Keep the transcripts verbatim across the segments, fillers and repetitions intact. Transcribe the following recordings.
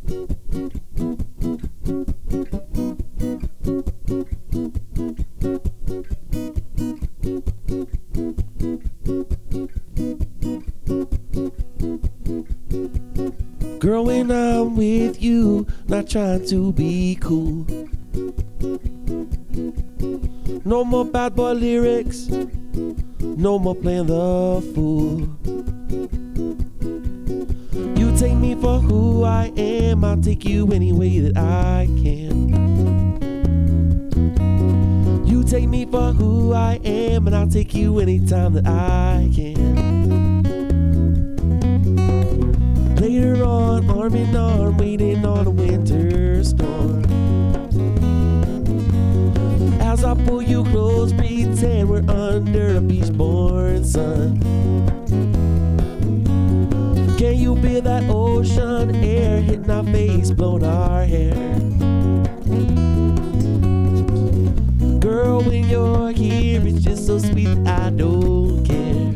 Girl, when I'm with you, not trying to be cool. No more bad boy lyrics, no more playing the fool. You take me for who I am, I'll take you any way that I can. You take me for who I am, and I'll take you anytime that I can. Later on, arm in arm, waiting on a winter storm. As I pull you close, pretend we're under a beach-born sun. Can you feel that ocean air hitting our face, blowing our hair? Girl, when you're here, it's just so sweet that I don't care.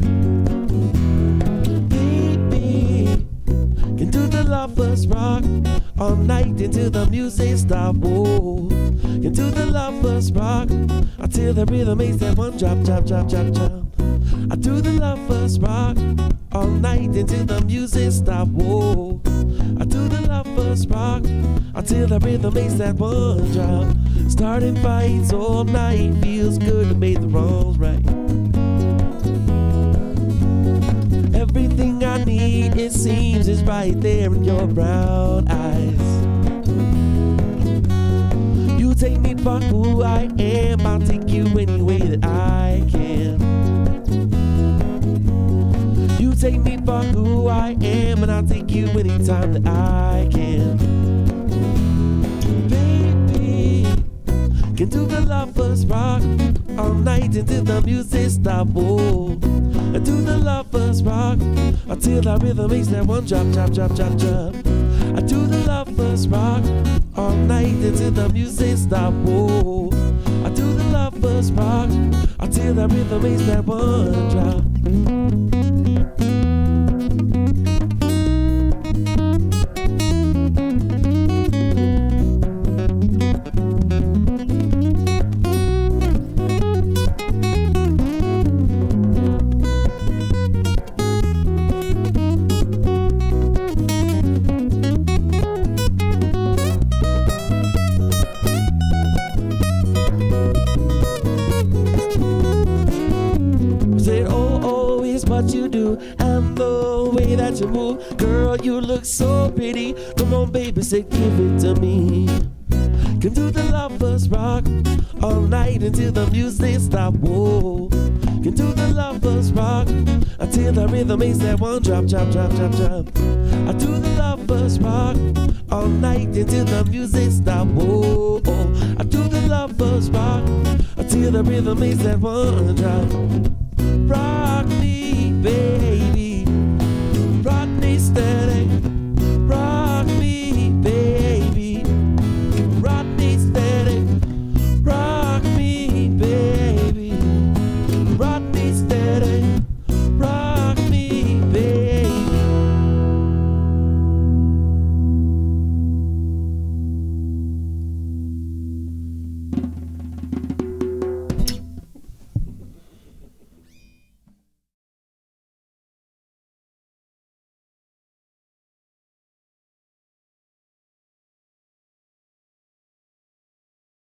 Baby, can do the lovers rock all night until the music stop. Whoa, can do the lovers rock until the rhythm makes that one drop, drop, drop, drop, drop. I do the lovers rock all night until the music stop. Whoa, I do the lovers rock until the rhythm makes that one drop. Starting fights all night feels good to make the wrongs right. Everything I need, it seems, is right there in your brown eyes. You take me for who I am, I'll take you any way that I can. You take me for who I am, and I'll take you anytime that I can. Baby, can do the lovers rock all night until the music stop. Whoa, and do the lovers rock until the rhythm makes that one drop, drop, drop, drop, drop. I do the lovers rock all night until the music stop. Whoa, I do the lovers rock until the rhythm makes that one drop. What you do and the way that you move, girl, you look so pretty. Come on, baby, say give it to me. Can do the lovers rock all night until the music stop. Whoa, can do the lovers rock until the rhythm makes that one drop, drop, drop, drop, drop. I do the lovers rock all night until the music stop. Whoa, I do the lovers rock until the rhythm makes that one drop. Rock me, baby.